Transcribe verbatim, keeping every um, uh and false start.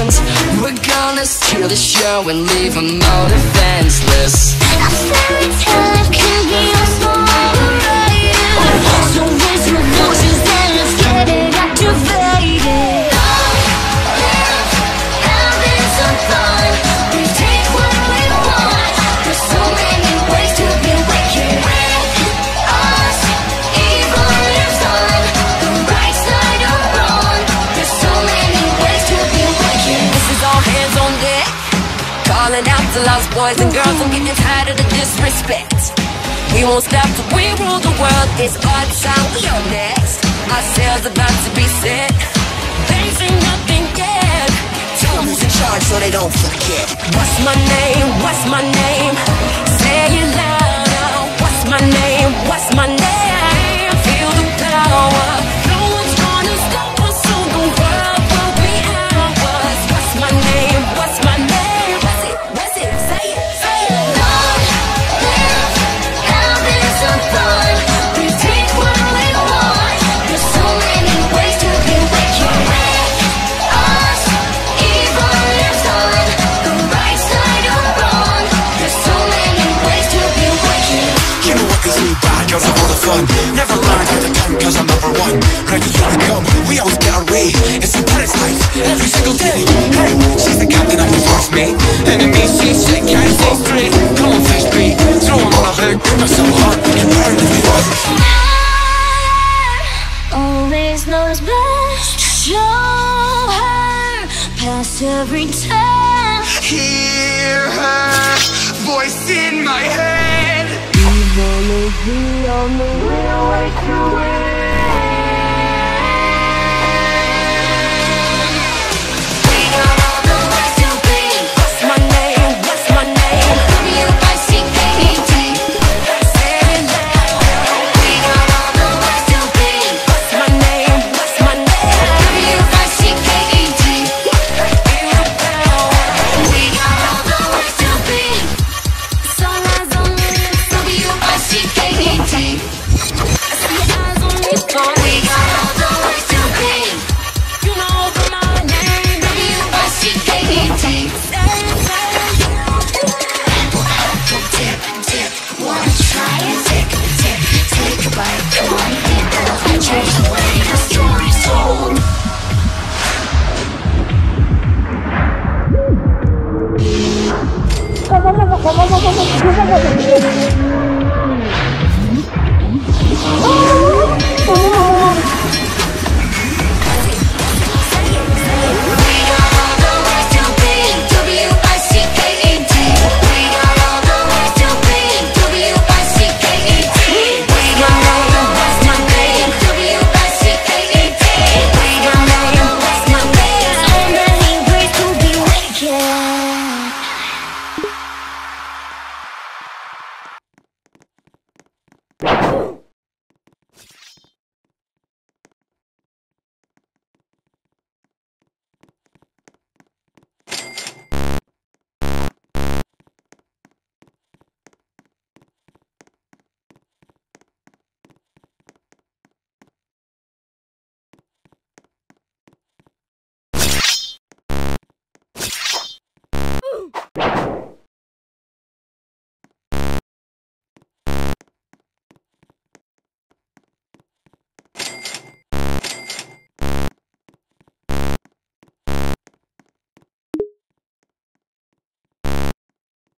friends. We're gonna steal the show and leave them all defenseless. A fairy tale can be a small variety. So raise your voices and let's get it activated. Long live, having some fun. We take what we want. There's so many ways to be wicked. With us, evil lives on. The right side of wrong. There's so many ways to be wicked. This is all hands on deck, calling out to lost boys and girls. I'm getting tired of the disrespect. We won't stop till we rule the world. It's our time, we are next. Our sails about to be set. They say nothing yet. Tell them who's in charge so they don't forget. What's my name? What's my name? Say it louder. What's my name? What's my name? Feel the power. No one's gonna stop us, so the world will be ours. What's my name? What's my name? What's it? What's it? Say it. Say it. Long live, having some fun. We take what we want. There's so many ways to be wicked. With us, evil lives on. The right side of wrong. There's so many ways to be wicked. You know what gets me back, cause I'm all the fun. Never learn how to come, cause I'm number one. Ready to come, we always get our way. It's a party's life, every single day. Hey, she's the captain of the first mate. Enemy, she's sick, can't stay straight. Come on, fish bait, throw him on a hook. I'm so hot, we can burn if we want. Always knows best. Show her past every time. Hear her voice in my head. Gonna be on the railway to win. We got all the ways to be. What's my name? What's my name? W I C K E T. Say it loud. We got all the ways to be. What's my name? What's my name? W I C K E T. Feel the power. We got all the ways to be. Song eyes on me. W I C K E T. I see your eyes on me, phone. We got all the ways to be. You know my name. W I C K E T. Say it, say it. Apple, apple, dip, dip. Wanna try it? Take a dip, take a bite. Come